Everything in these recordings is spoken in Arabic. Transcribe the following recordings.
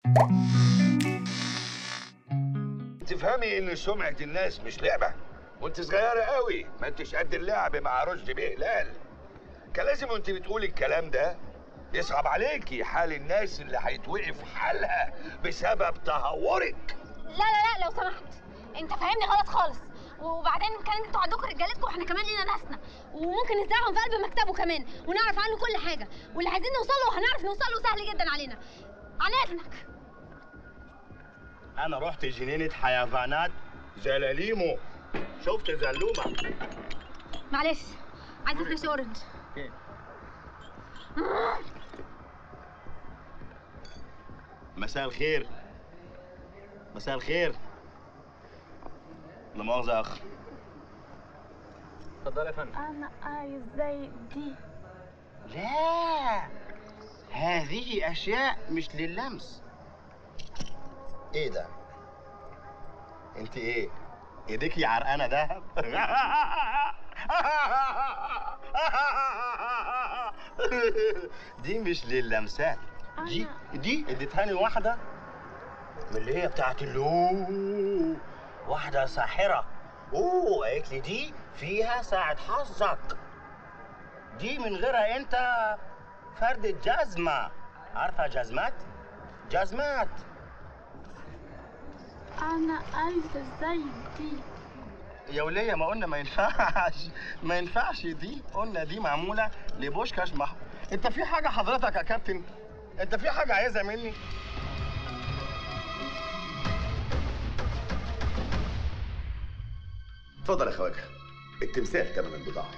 تفهمي ان سمعة الناس مش لعبة، وانت صغيرة قوي ما انتش قد اللعب مع رشدي بيه هلال. كان لازم وانت بتقولي الكلام ده يصعب عليكي حال الناس اللي هيتوقف حالها بسبب تهورك. لا لا لا لو سمحت، انت فاهمني غلط خالص. وبعدين كان انتوا عندكم رجالتكم واحنا كمان لينا ناسنا، وممكن نزرعهم في قلب مكتبه كمان ونعرف عنه كل حاجه، واللي عايزين نوصل له هنعرف نوصل له سهل جدا علينا. عن اذنك. انا رحت جنينه حيوانات زلاليمو، شفت زلومه. معلش عايزه فريش اورنج. مساء الخير. مساء الخير. لا مؤاخذة يا أخ. اتفضل يا فندم. أنا عايز زي دي. لا، هذه أشياء مش لللمس. إيه ده؟ أنت إيه؟ إيديكي عرقانة دهب؟ دي مش لللمسات. دي اديتهاني واحدة من اللي هي بتاعت واحدة ساحرة. قالت لي دي فيها ساعة حظك. دي من غيرها انت فردة جزمة. عارفة جزمات؟ جزمات. أنا عايزة زي دي. يا ولية ما قلنا ما ينفعش، ما ينفعش دي، قلنا دي معمولة لبوشكاش انت في حاجة حضرتك يا كابتن؟ انت في حاجة عايزها مني؟ اتفضل يا خواجه، التمثال تمن البضاعة.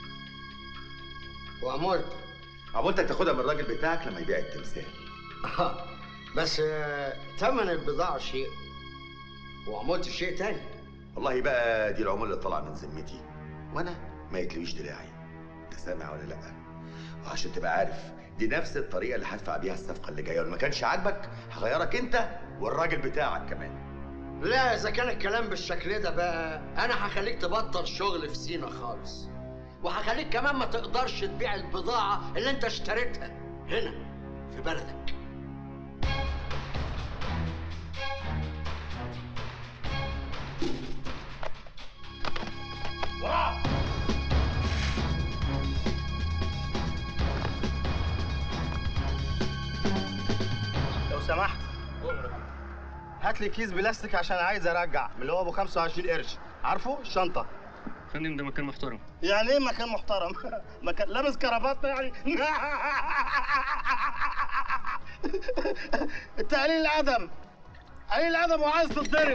عمولتك تاخدها من الراجل بتاعك لما يبيع التمثال. بس تمن البضاعة شيء وعمولة شيء تاني. والله بقى دي العمولة اللي طالعة من ذمتي، وانا ما يتلويش دراعي. انت سامع ولا لا؟ وعشان تبقى عارف دي نفس الطريقة اللي هدفع بيها الصفقة اللي جاية، ولو ما كانش عاجبك هغيرك انت والراجل بتاعك كمان. لا إذا كان الكلام بالشكل ده بقى أنا هخليك تبطل شغل في سينا خالص، وهخليك كمان ما تقدرش تبيع البضاعة اللي أنت اشتريتها هنا في بلدك. لو سمحت هات لي كيس بلاستيك عشان عايز ارجع من اللي هو ابو 25 قرش. عارفه الشنطه؟ فندم ده مكان محترم. يعني ايه مكان محترم؟ مكان لابس كرافات يعني؟ انت قليل الادب، قليل الادب وعايز تتضرب.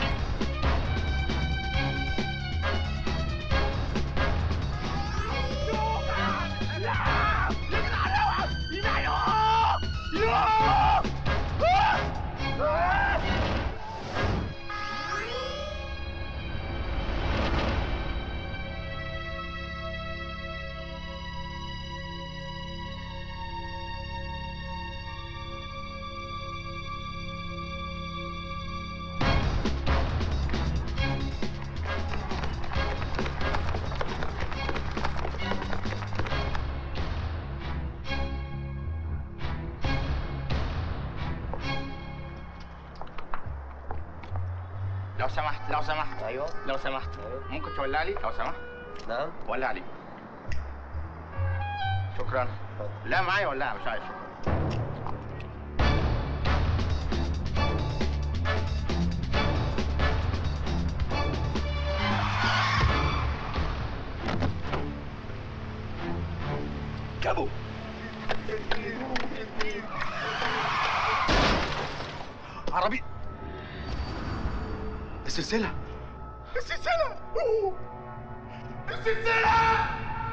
لو سمحت لو سمحت. أيوه لو سمحت ممكن تولع لي لو سمحت؟ نعم. ولع لي. شكرا. لا معايا ولا مش عايز. كابو عربي. السلسلة. السلسلة. السلسلة.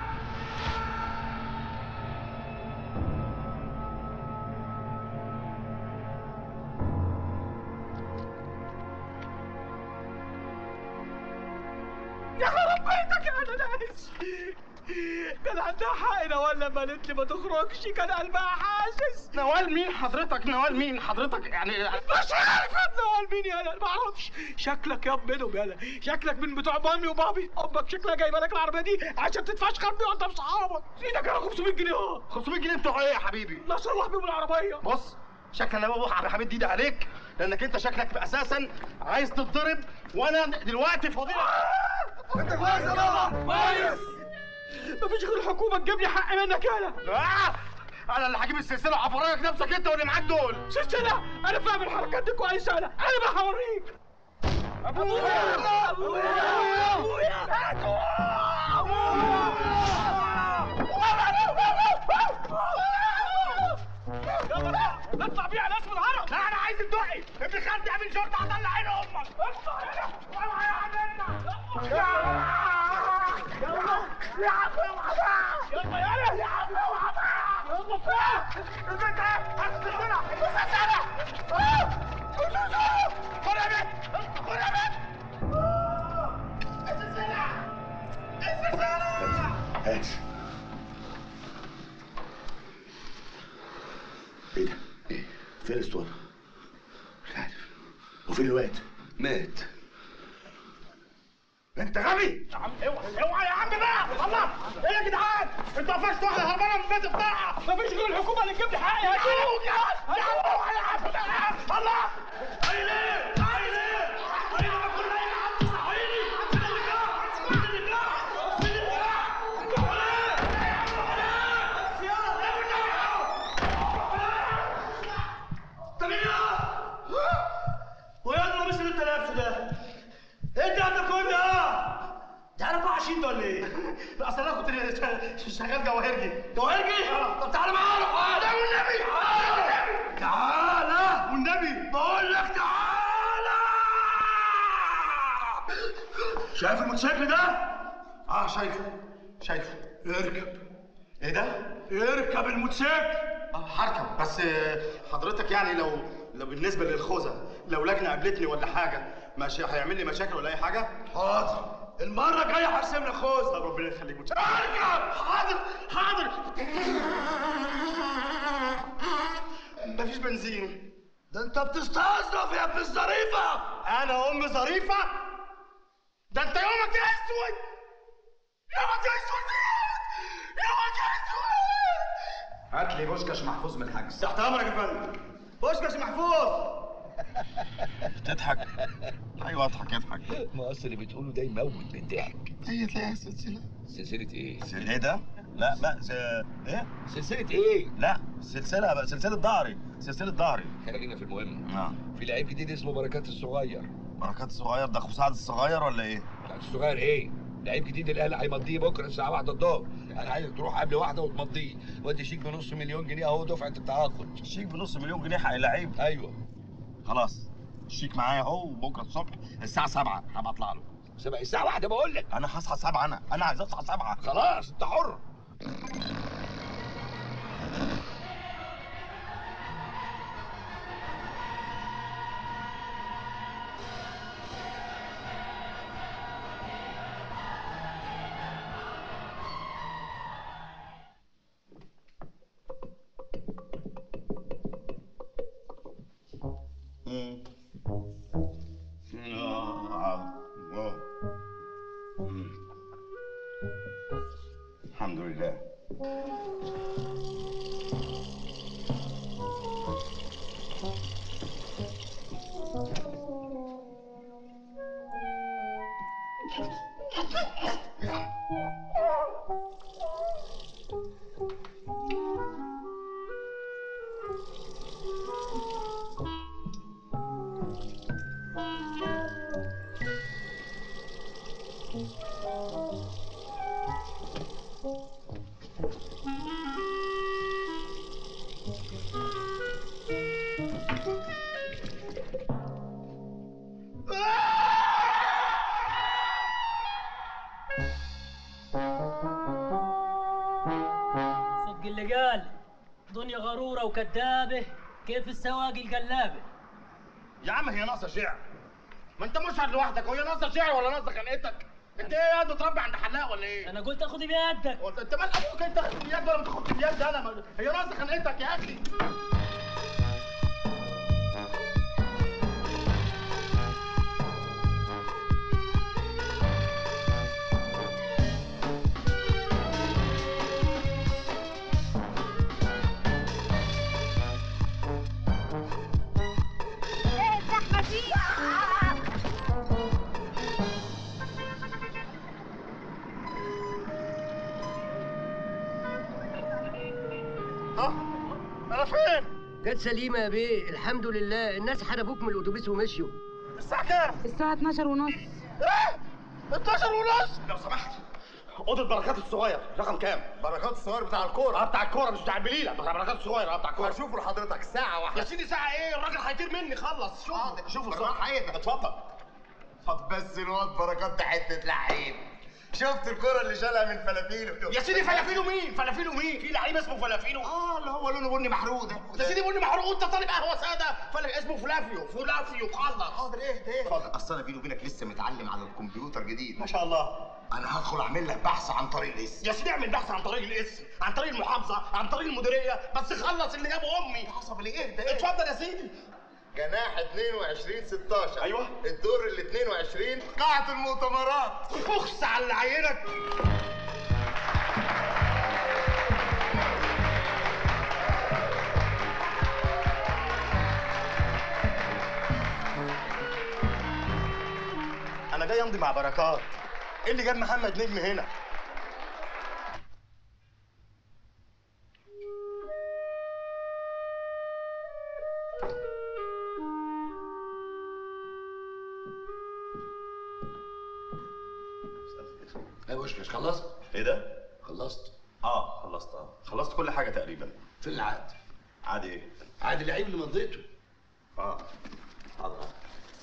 يا خرب بيتك يا ناس. كان عندها حق نوال لما قالت لي ما تخرجش، كان قلبها حاسس. نوال مين حضرتك؟ نوال مين حضرتك؟ يعني مش عارف نوال مين يالا، ما اعرفش. شكلك ياب منهم يالا، شكلك من بتوع مامي وبابي. امك شكلها جايبه لك العربيه دي عشان تتفشخر بيها وانت واصحابك. ايدك على 500 جنيه اهو. 500 جنيه بتوع ايه يا حبيبي؟ لا صلح بيهم العربيه. بص شكلك انا بابا حميد ايدي عليك، لانك انت شكلك اساسا عايز تتضرب، وانا دلوقتي فاضي. انت كويس يا بابا؟ كويس. مفيش غير الحكومه تجيب لي حق منك يالا. انا اللي هجيب السلسله وهفرجك نفسك انت واللي معاك دول. سلسله؟ انا فاهم الحركات دي كويس يالا، انا بقى هوريك. ابويا ابويا ابويا يلا نطلع بيه على اسم الهرم. لا انا عايز الدقي، ابن خالتي عامل شرطه هطلع عين امك. اطلع هنا اوعى يا عمنا. يلا يا عم اوعى. يلا يا عم اوعى. يلا فوق البيت اهي. السلسله السلسله. خد يا بنت خد يا بنت. السلسله السلسله. هات. ايه ده؟ ايه؟ فين الاسطوانة؟ مش عارف. وفين الواد؟ مات. انت غبي يا عم. اوعى يا عم بقى. الله ايه يا جدعان؟ انتوا قفشتوا واحده هربانه من البيت بتاعها. مفيش غير الحكومه اللي تجيب لي حقي. يا عم اوعى يا عم بقى. الله عايز ايه؟ عايز ايه؟ عايز ما كل يا عم صحيني. فين النجاح؟ فين النجاح؟ فين النجاح؟ ويلا مش اللي انت لابسه ده؟ انت عندك كله ده 24 ده ولا ايه؟ لا اصل انا كنت شغال جواهرجي. طب تعالى معانا. تعالى والنبي. تعالى والنبي بقول لك تعالى. شايف الموتوسيكل ده؟ شايفه. اركب. ايه ده؟ اركب الموتوسيكل. هركب بس حضرتك يعني لو بالنسبه للخوذه لو لجنه قابلتني ولا حاجه ماشي هيعمل لي مشاكل ولا اي حاجه؟ حاضر، المرة الجاية هرسم لك خوذة. طب ربنا يخليك اركب. حاضر. مفيش بنزين. ده انت بتستظرف يا ابن الظريفة. انا ام ظريفه؟ ده انت يومك اسود. يومك اسود. هات لي بوشكاش محفوظ من الحجز. تحت امرك يا فندم. بوشكاش محفوظ. تضحك؟ ايوه اضحك. ما اصل اللي بتقوله ده يموت من الضحك. هي تلاقيها سلسله. سلسلة ايه؟ ايه ده؟ لا ايه؟ سلسلة ايه؟ لا سلسله ظهري. خلينا في المهم. اه في لعيب جديد اسمه بركات الصغير. بركات الصغير ده اخو سعد الصغير ولا ايه؟ لا الصغير ايه؟ لعيب جديد الاهلي هيمضيه بكره الساعة 1 الظهر. انا عايزك تروح قبل 1 وتمضيه. وادي شيك بنص مليون جنيه اهو دفعة التعاقد. شيك بنص مليون جنيه حق اللعيب؟ ايوه. خلاص الشيك معايا اهو، وبكره الصبح الساعة 7 هبقى اطلع له. الساعة 1 بقول لك. انا هصحى 7. انا عايز اصحى 7. خلاص انت حر. الحمد لله. صدق اللي قال دنيا غرورة وكذابة كيف السواقي القلابة. يا عم هي ناقصه شعر. ما انت مشهد لوحدك، وهي ناقصه شعر ولا ناقصه خنقتك؟ انت ايه قاعد بتربي عند حلاق ولا ايه؟ انا قلت اخد بيدك. انت مال ابوك انت تاخد بيد ولا ما تاخدش بيد؟ هي ناقصه خنقتك يا اخي. انا فين؟ جت سليمه يا بيه، الحمد لله. الناس حربوك من الاتوبيس ومشيوا. الساعه كام؟ الساعة 12 ونص. ايه؟ 12 ونص؟ لو سمحت اوضه بركات الصغير رقم كام؟ بركات الصغير بتاع الكوره. بتاع الكوره مش بتاع البليله، بتاع بركات الصغير بتاع الكوره. هشوفه لحضرتك ساعه واحده. يا سيدي ساعه ايه؟ الراجل هيطير مني. خلص شوفه شوفه بالراحه حيدك. اتفضل. طب بس الواد بركات ده حته لعيب. شفت الكرة اللي شالها من فلافيلو؟ يا سيدي فلافيلو مين؟ فلافيلو مين؟ في لعيب اسمه فلافيلو؟ اللي هو لونه بني محروق ده. يا سيدي بني محروق. انت طالب قهوه ساده. اسمه فلافيو. خلص. حاضر. ايه اتفضل. اصل انا بيني وبينك لسه متعلم على الكمبيوتر جديد. ما شاء الله. انا هدخل اعمل لك بحث عن طريق الاسم. يا سيدي اعمل بحث عن طريق الاسم، عن طريق المحافظه، عن طريق المديريه، بس خلص اللي جابه امي. حسب ايه ده؟ اتفضل يا سيدي. جناح 22 16. ايوه. الدور ال 22 قاعة المؤتمرات. اخس على اللي عينك. انا جاي امضي مع بركات. ايه اللي جاب محمد نجم هنا؟ يا بوشكاش خلصت؟ ايه ده؟ خلصت؟ خلصت. خلصت كل حاجه تقريبا. فين العقد؟ عادي ايه؟ عقد اللعيب اللي مضيته. حاضر.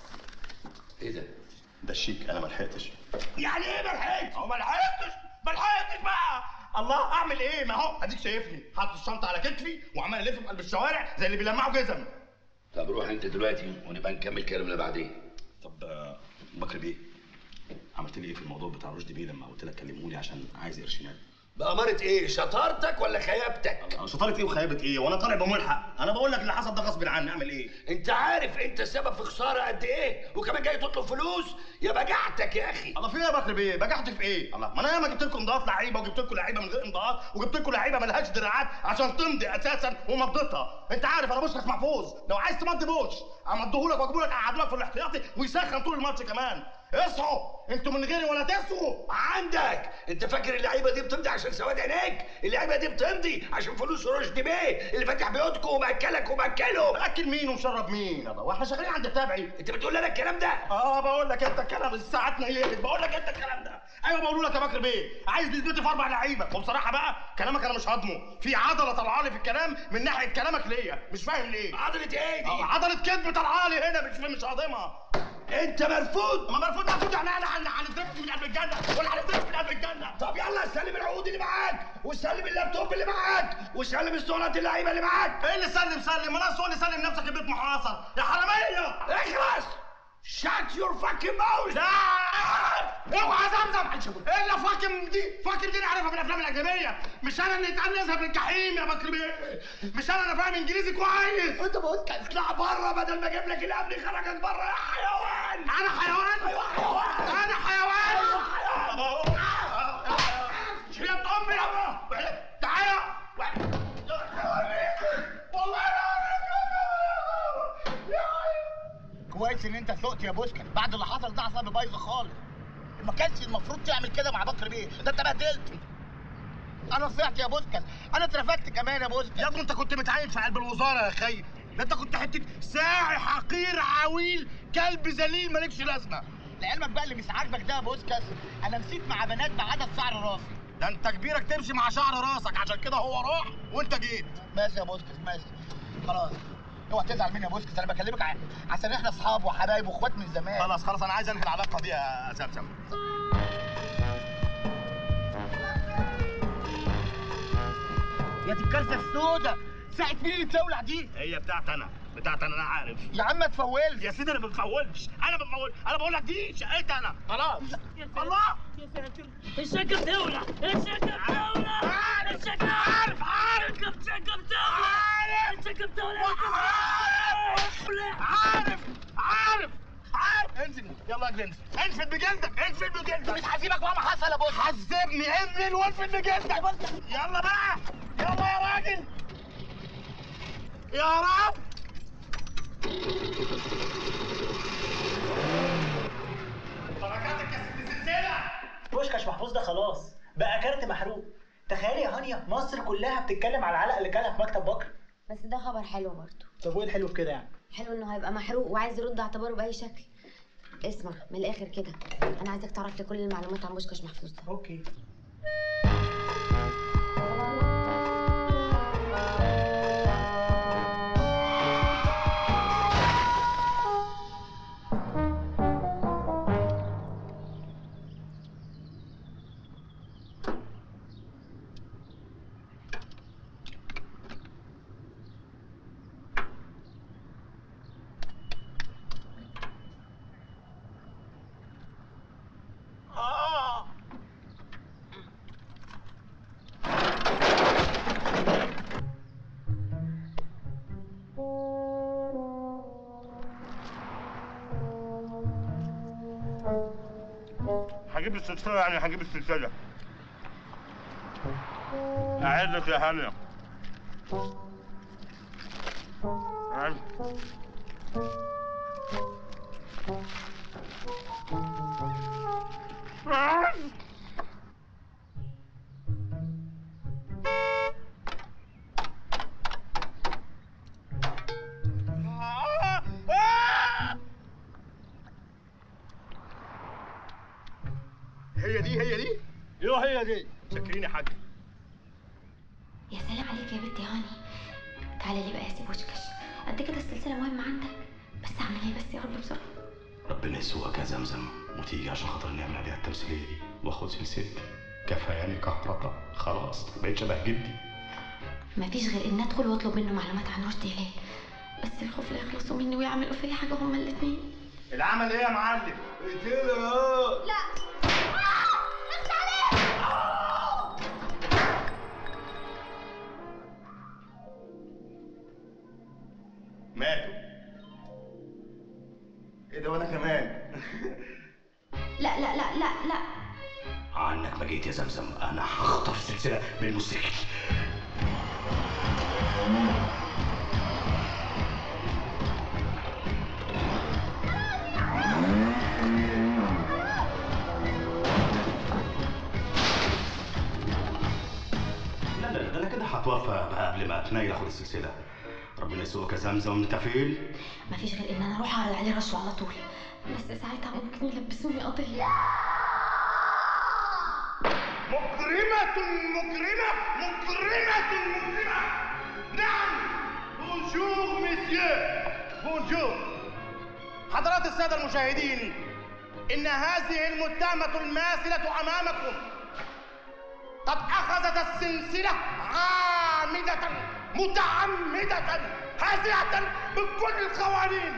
ايه ده؟ ده الشيك. انا ما لحقتش. يعني ايه ما لحقتش؟ ما لحقتش بقى. الله اعمل ايه؟ ما هو اديك شايفني حاطط الشنطه على كتفي وعمال الف في قلب الشوارع زي اللي بيلمعوا جزم. طب روح انت دلوقتي ونبقى نكمل كلامنا بعدين. طب بكر بيه، عملت لي ايه في الموضوع بتاع رشدي بيه لما قلت لك كلموني عشان عايز قرشينات؟ بأمارة ايه؟ شطارتك ولا خيابتك؟ شطارة ايه وخيابة ايه؟ وانا طالع بملحق؟ انا بقول لك اللي حصل ده غصب عني. اعمل ايه؟ انت عارف انت سبب في خساره قد ايه؟ وكمان جاي تطلب فلوس؟ يا بجعتك يا اخي. الله في ايه يا بكر بيه؟ بجعت في ايه؟ الله ما انا ياما جبت لكم امضاءات لعيبه وجبت لكم لعيبه من غير امضاءات وجبت لكم لعيبه مالهاش دراعات عشان تمضي اساسا ومضيتها. انت عارف انا بوشكاش محفوظ. لو عايز تمضي بوش امضيهولك واجيبهولك اقعدهولك في الاحتياطي ويسخن طول الماتش كمان. اصحوا انتوا من غيري ولا تسقوا. عندك انت فاكر اللعيبه دي بتمضي عشان سواد عينيك؟ اللعيبه دي بتمضي عشان فلوس رشدي بيه اللي فاتح بيوتكم ومأكلك ومأكله. مأكل مين ومشرب مين؟ الله واحنا شغالين عند التابعي. انت بتقول لنا الكلام ده؟ بقول لك انت الكلام. الساعه اتنيلت. بقول لك انت الكلام ده. ايوه بقول لك يا بكر بيه. عايز نثبتي في 4 لعيبه. وبصراحه بقى كلامك انا مش هضمه. في عضله طالعه لي في الكلام من ناحيه كلامك ليا. مش فاهم ليه. عضله ايه دي؟ عضله كذب طالعه لي هنا. مش هضمها. انت مرفوض. ما مرفوض يعني انا هنترفد من قلب الجنه ولا هنترفد من قلب الجنه. طب يلا سلم العقود اللي معاك وسلم اللابتوب اللي معاك وسلم اسطوانات اللعيبه اللي معاك. ايه اللي سلم؟ ما انا سؤالي سلم نفسك البيت محاصر يا حراميه. اخلص. شات يور فاكينج ماوث. لا اوعى زمزم. ايه اللي فاكم دي نعرفها من الافلام الاجنبيه. مش انا اللي اتقال نذهب للجحيم يا بكر بيه. مش انا فاهم انجليزي كويس. انت بقولك اطلع بره بدل ما اجيب لك الامن يخرجك بره يا حيوان. انا حيوان؟ ايوه حيوان. انا حيوان. ايوه حيوان. شريط امي يابا. تعالى والله كويس ان انت سقت يا بوشكاش. بعد اللي حصل ده اعصابي بايظه خالص. ما كانش المفروض تعمل كده مع بكر بيه. ده انت بهدلت. انا صيحت يا بوشكاش. انا اترفدت كمان يا بوشكاش. يا ابني انت كنت متعين في قلب الوزاره يا خي. ده انت كنت حته ساعي حقير عويل كلب ذليل مالكش لازمه. لعلمك بقى اللي مش عاجبك ده يا بوشكاش انا مشيت مع بنات بعدد شعر راسي. ده انت كبيرك تمشي مع شعر راسك عشان كده هو راح وانت جيت. ماشي يا بوشكاش ماشي خلاص. اوعى تزعل مني يا بوشكاش. انا بكلمك عشان احنا اصحاب وحبايب واخوات من زمان. خلاص انا عايز انهي العلاقه دي يا سمسم. يا دي الكارثه السوداء. ساعة مين اللي بتولع دي؟ هي بتاعتي انا انا عارف. يا عم ما تفولش. يا سيدي انا ما بفولش. انا بقول لك دي شقتي انا. خلاص. الله يا ساتر. الشقه بتولع. الشقه بتولع. الشقه عارف. الشقه بتولع. الشقه بتولع. عارف. انزل يلا اجري. انزل بجلدك. مش هسيبك مهما حصل يا بوس. حذبني. انزل وانزل بجلدك. يلا بقى. يلا يا راجل. يا رب. بقى كارت محروق. تخيلي يا هانيا مصر كلها بتتكلم على العلقه اللي كلها في مكتب بكر. بس ده خبر حلو برضه. طب وايه الحلو في كده يعني؟ حلو انه هيبقى محروق وعايز يرد اعتباره باي شكل. اسمع من الاخر كده، انا عايزك تعرف لي كل المعلومات عن بوشكاش محفوظ ده. اوكي. هجيب السلسلة يعني هجيب السلسلة. أعدك يا هانية. هي دي ايوه هي دي. شكريني يا حاج. يا سلام عليك يا بنت يا هاني. تعالى لي بقى يا سي بوشكاش، قد كده السلسله مهمه عندك، بس اعمل ايه بس يا رب بسرعه. ربنا يسوقك يا زمزم وتيجي عشان خاطر نعمل عليها التمثيليه دي واخد سلسلتي. كفاياني كهرباء خلاص بقيت شبه جدي. مفيش غير ان ادخل واطلب منه معلومات عن رشدي هلال، بس الخوف لا يخلصوا مني ويعملوا فيا حاجه هما الاثنين. العمل ايه يا معلم؟ اقتله اهو. لا ماتوا. ايه ده وانا كمان؟ لا لا لا لا لا. عنك ما جيت يا زمزم، انا هخطف سلسله من الموسيقى. لا ده انا كده هتوفى بقى قبل ما اتنيل اخد السلسله. ربنا يسوقك يا زمزم وانت فين؟ مفيش غير ان انا اروح اعرض عليه رشوه على طول، بس ساعتها ممكن يلبسوني قضيه. مكرمة مكرمة مكرمة مكرمة. نعم. بونجور مسيو. بونجور. حضرات السادة المشاهدين، إن هذه المتهمة الماثلة أمامكم قد أخذت السلسلة عامدة متعمدة هازئة بكل القوانين.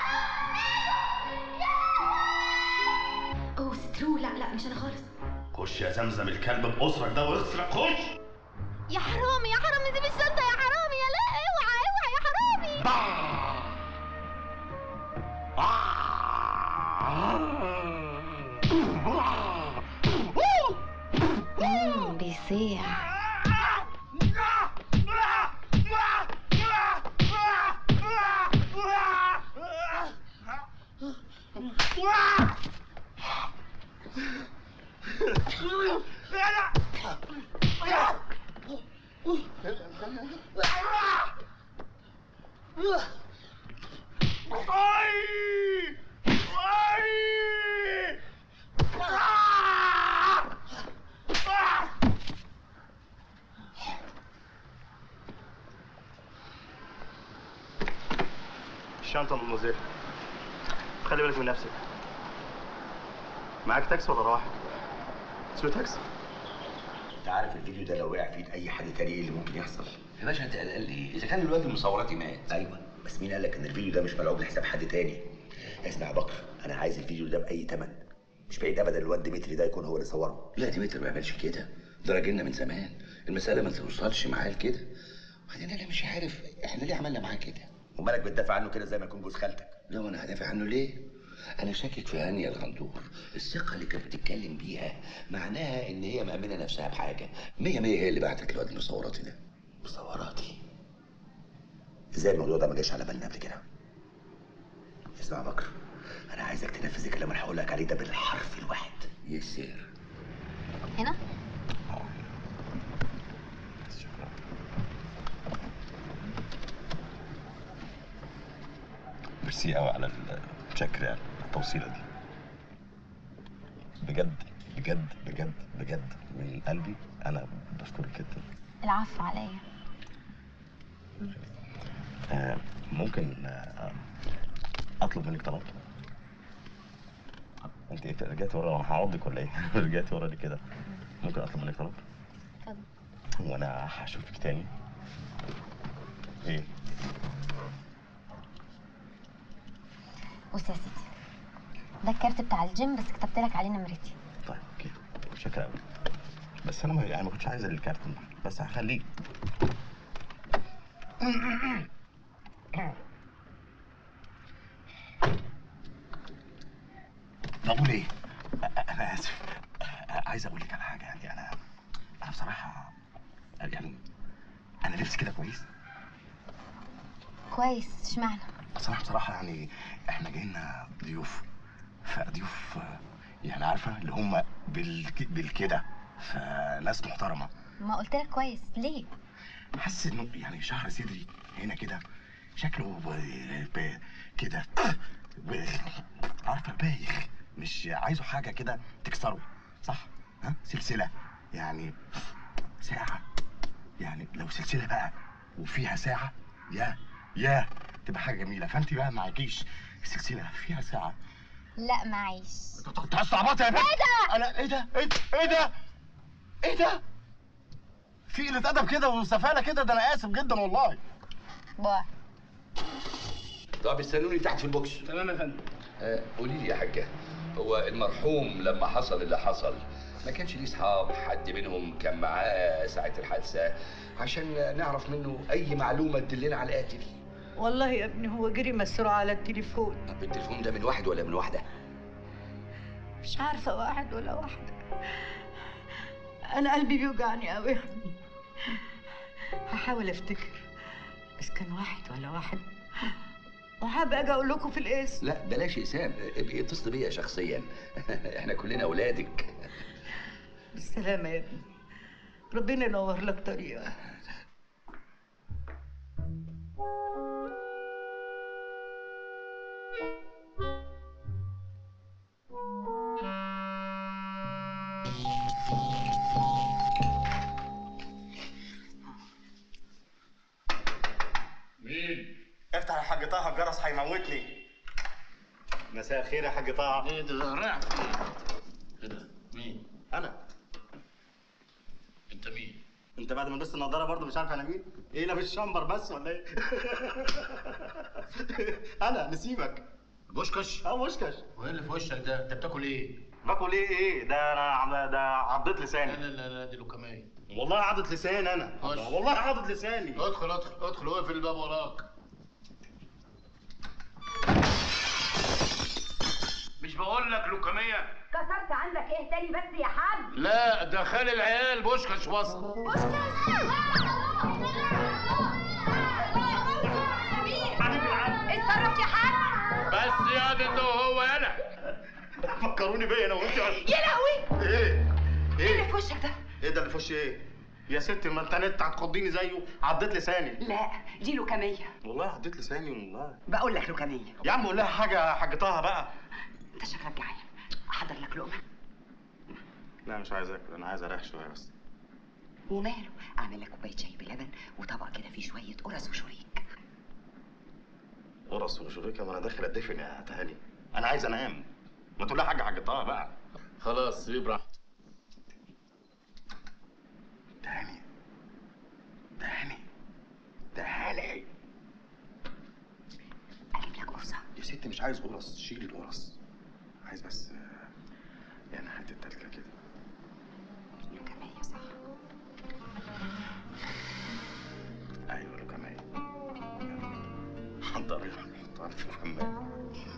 اوه سترو. لا لا مش انا خالص. خش يا زمزم الكلب بأسرك ده واغسلك. خش يا حرامي يا حرامي سيب الشنطه يا حرامي. يا لا اوعى اوعى يا حرامي. بيصيح. الشنطة من الموزيل. خلي بالك من نفسك. معاك تاكسي ولا راحت؟ اسمه تاكسي. انت عارف الفيديو ده لو وقع في ايد اي حد تاني ايه اللي ممكن يحصل؟ يا باشا انت قلقان ليه؟ اذا كان الواد المصوراتي مات. ايوه بس مين قال لك ان الفيديو ده مش ملعوب لحساب حد تاني؟ اسمع يا بكر، انا عايز الفيديو ده باي ثمن. مش بعيد ابدا الواد ديمتري ده يكون هو اللي صوره. لا ديمتر ما يعملش كده، ده راجلنا من زمان، المسألة ما توصلش معاه لكده. وبعدين انا مش عارف احنا ليه عملنا معاه كده؟ ومالك بتدافع عنه كده زي ما يكون جوز خالتك؟ لا وانا هدافع عنه ليه؟ انا شاكك في هانية الغندور، الثقة اللي كانت بتتكلم بيها معناها ان هي مأمنة نفسها بحاجة. 100 هي اللي بعتت الواد المصوراتي ده. مصوراتي؟ ازاي الموضوع ده ما جاش على بالنا قبل كده؟ اسمع يا بكر، انا عايزك تنفذ الكلام اللي هقول لك عليه ده بالحرف الواحد. يسير. هنا ميرسي قوي على الشكر يعني التوصيله دي. بجد بجد بجد بجد من قلبي انا بشكرك جدا. العفو عليا. ممكن اطلب منك طلب؟ انت ايه رجعتي ورا؟ انا هعضك ولا ايه؟ رجعتي ورا ليه كده؟ ممكن اطلب منك طلب؟ اتفضل. وانا هشوفك تاني. ايه؟ بص يا سيدي، ده الكارت بتاع الجيم بس كتبت لك عليه نمرتي. طيب اوكي، شكرا قوي. بس انا ما كنتش عايز الكارت بس هخليه. بقول ايه؟ انا اسف. عايز اقول لك على حاجه. يعني انا بصراحه يعني انا لبسي كده كويس. كويس، اشمعنى؟ بصراحه يعني احنا جايين ضيوف، فضيوف يعني عارفه اللي هم بالكده، فناس محترمه. ما قلت لك كويس ليه؟ حاسس انه يعني شعر صدري هنا كده شكله كده عارفه بايخ، مش عايزه حاجه كده تكسره، صح؟ ها؟ سلسله يعني، ساعه يعني، لو سلسله بقى وفيها ساعه يا تبقى حاجه جميله. فانت بقى معكيش سلسله فيها ساعه؟ لا معيش. انت استعبطت يا بنت. ايه ده؟ انا ايه ده؟ ايه ده؟ في قله ادب كده وسفاله كده، ده انا اسف جدا والله. باي. طب استنوني تحت في البوكس. تمام يا فندم. قولي لي يا حاجه، هو المرحوم لما حصل اللي حصل ما كانش ليه اصحاب؟ حد منهم كان معاه ساعه الحادثه عشان نعرف منه اي معلومه تدلنا على القاتل؟ والله يا ابني هو جري مسروع على التليفون. طب التليفون ده من واحد ولا من واحده؟ مش عارفه واحد ولا واحده. انا قلبي بيوجعني قوي يا ابني. هحاول افتكر بس كان واحد ولا واحد، وحابه اجي اقول لكم في الاسم. لا بلاش اقسام، ابقي اتصل بيا شخصيا. احنا كلنا اولادك. بالسلامه يا ابني، ربنا ينور لك طريقك. مين؟ افتح يا حاج طه، الجرس هيموتني. مساء الخير يا حاج طه. ايه ده؟ رايح فين؟ ايه ده؟ مين؟ انا. انت مين؟ انت بعد ما لبست النضاره برضه مش عارف انا مين؟ ايه لابس شمبر بس ولا ايه؟ انا نسيبك. بوشكش؟ بوشكش. وايه اللي في وشك ده؟ انت بتاكل ايه؟ باكل ايه؟ ده انا ده عضيت لساني. لا دي لوكمية. والله عضت لساني انا. والله عضت لساني. ادخل واقف الباب وراك. مش بقول لك لوكمية؟ كسرت عندك ايه تاني بس يا حاج؟ لا ده خالي العيال بوشكش وصل. اتصرف يا حاج. بس يا دي انت وهو يلا. فكروني بيا انا وانت. يا لهوي. ايه اللي في وشك ده؟ ايه ده اللي في وشي؟ ايه يا ستي؟ ما انت هتخضيني زيه. عضيت لساني. لا دي لوكمية. والله عضيت لساني والله. بقول لك لوكمية. يا عم قول لها حاجه يا حاج طه بقى. انت شكلك جعان، احضر لك لقمه. لا مش عايز اكل، انا عايز اريح شويه بس. وماله، اعمل لك كوبايه شاي بلبن وطبق كده فيه شويه قرص وشريك. قرص وشريك؟ ما انا داخل اتدفن يا تهاني، انا عايز انام. ما تقول لها حاجه حاج طه بقى. خلاص سيب براحتك. تهاني اجيب لك قرصه؟ يا ستي مش عايز قرص، شيلي القرص. عايز بس يعني حته تلكه كده. لوكمية صح؟ ايوه لوكمية. حضري حطها في الحمام.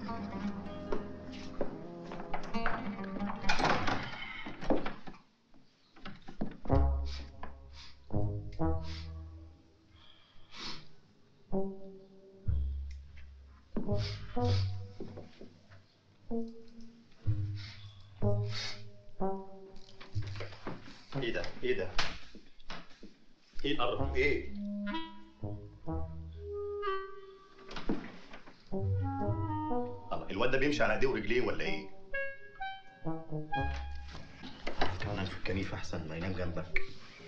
ايه ده؟ ايه القرف؟ ايه؟ الواد ده بيمشي على ايديه ورجليه ولا ايه؟ كمان في الكنيف احسن ما ينام جنبك.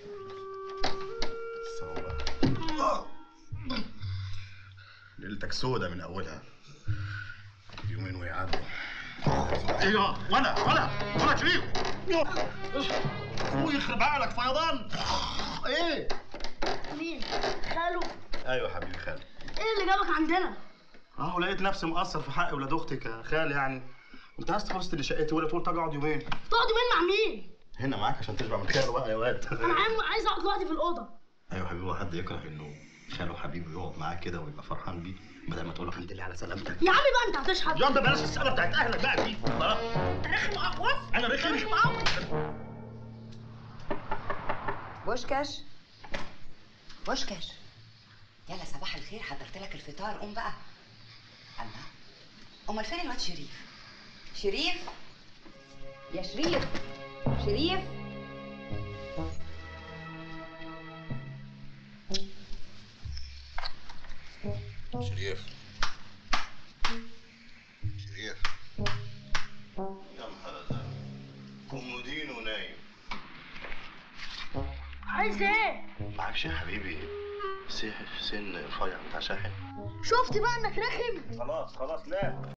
ليلتك سودة من اولها. يومين ويعدوا. ايه يا ولا شريف. ويخرب عقلك فيضان. ايه؟ مين؟ خالو؟ ايوه يا حبيبي خالي. ايه اللي جابك عندنا؟ اهو لقيت نفسي مقصر في حق ولاد اختك يا خالي يعني. انت عايز تخلص لي شقتي ولا تقول اقعد يومين؟ تقعد يومين مع مين؟ هنا معاك عشان تشبع من خاله بقى يا واد. انا عايز اقعد لوحدي في الاوضه. ايوه حبيبي، هو حد يكره انه خاله حبيبه يقعد معاه كده ويبقى فرحان بيه بدل ما تقول له الحمد لله على سلامتك؟ يا عمي بقى انت هتشحت. يلا بلاش السنه بتاعت اهلك بقى دي. خلاص انت رخم اقوص. انا رخم بوشكاش بوشكاش، يلا صباح الخير، حضرت لك الفطار، قوم بقى. الله، امال فين الواد شريف؟ شريف يا شريف، شريف شريف شريف يا محمد كومودين ونايم. عايز ايه؟ معكش يا حبيبي سن رفيع بتاع شاحن؟ شفت بقى انك رخم. خلاص نام.